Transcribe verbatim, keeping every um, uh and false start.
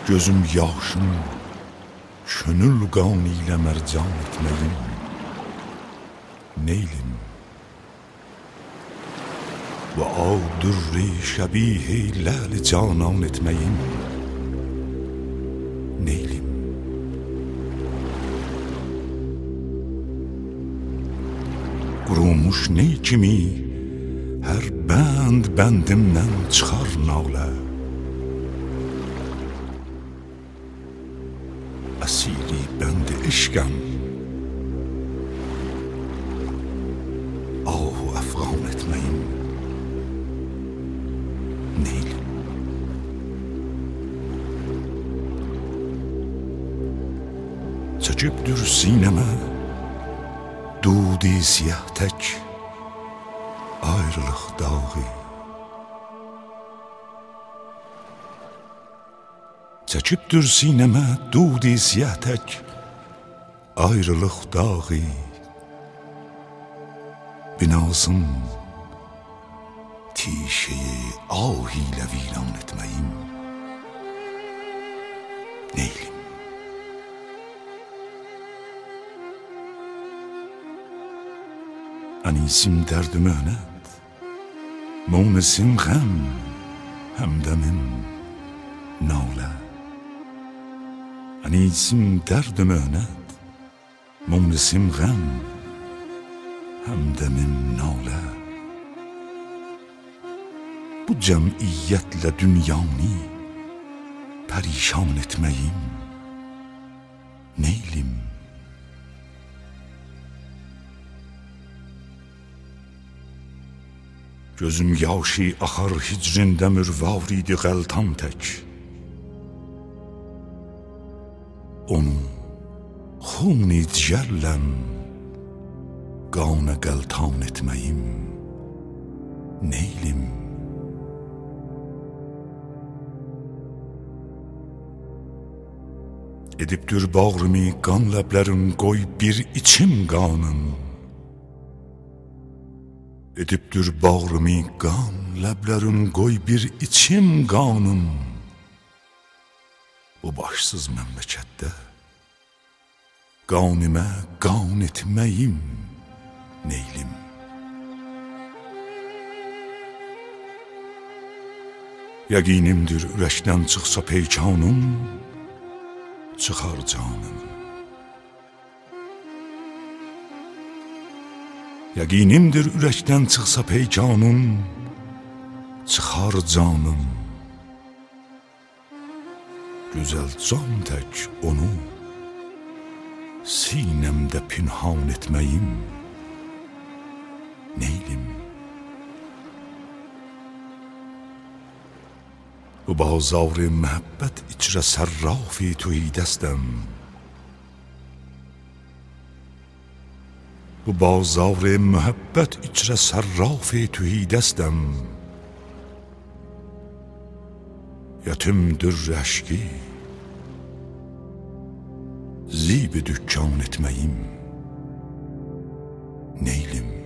Gözüm yaşın könül qan ilə mərcan etməyim neylim? Və ağ-dürri şəbih-i ləl-i canan etməyim neylim? Qurumuş ney kimi hər bənd bəndimdən çıxar nalə. Əsiri bənd eşqəm ahu əfğan etməyim neylim? Çəkibdir sinəmə dudi siyah tək ayrılıq dağı. Çəkibdir sinəmə dudi siyah tək ayrılıq dağı. Binasın tişeyi ah ilə viran etməyim neylim? Anisim dərdi möhnət, munesim ғəm, həmdəmin nalə. Anisim dərdi möhnət, munesim ғəm, həmdəmin nalə. Bu cəmiyyətlə dünyanı pərişan etməyim neylim? Gözüm yaşı axar hicrində mürvar idi qəltan tək. Onu xun-i ciyərlən qanə qəltan etməyim neylim? Edibdir bağrımı qan ləblərin qoy bir içim qanın. Edibdir bağrımı qan ləblərin qoy bir içim qanın. Bu başsız məmləkətdə qanimə qan etməyim neylim? Yəqinimdir ürəkdən çıxsa peykanım, çıxar canım. Yəqinimdir ürəkdən çıxsa peykanım, çıxar canım. Gözəl can tək onu sinəmdə pinhan etməyim neylim? Bu bazar-ı məhəbbət icrə sərraf-i tühidəstəm. Bu bazar-ı mühəbbət icrə sərraf-i tühidəstəm. Yətimdir əşqi zib-i dükkan etməyim neylim?